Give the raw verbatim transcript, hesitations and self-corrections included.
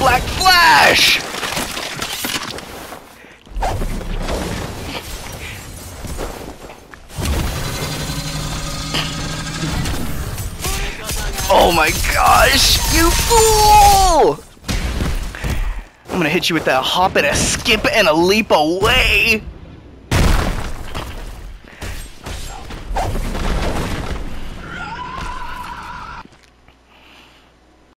Black Flash! Oh my gosh, you fool! I'm gonna hit you with that hop and a skip and a leap away!